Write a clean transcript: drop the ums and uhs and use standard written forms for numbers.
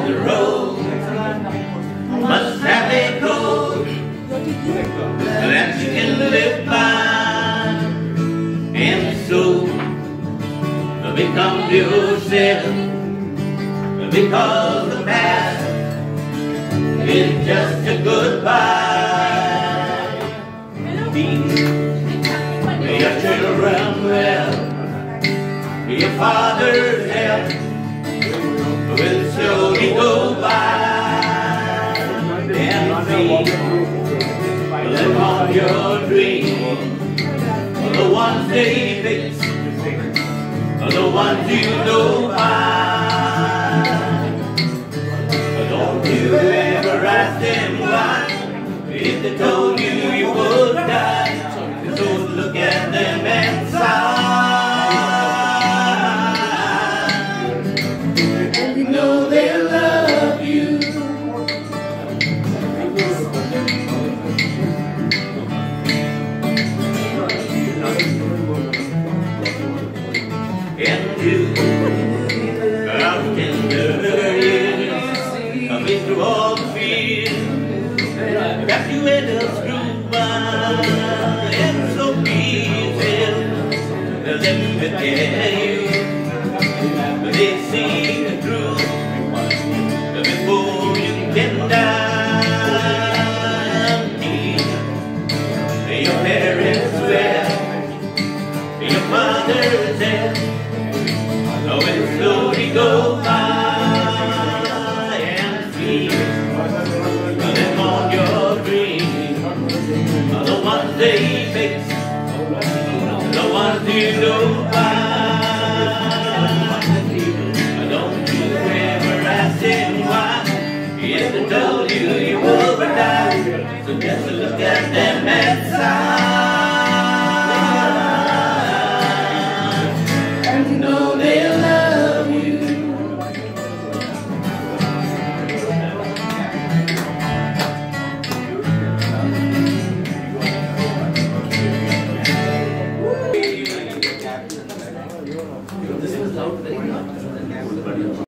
the road must have a code that you can live by, and so become yourself, because the past is just a goodbye. Teach your children well, your father's help will slowly go by, and feed live on your dreams, the ones they fix, the ones you know by. Don't you ever ask them why, if they told you you would die. So look at them and sigh. Know they love you. And you, out in the years, coming through all the fears, got you in a screw by, and so easy. Let me tell you, they see the truth before you can die. Your parents well, your mother's there. Oh, it slowly go by, and feed them on your dreams, the ones they fix, the ones you know by. Don't you ever ask them why, if they told you you would die. So just look at them and sigh.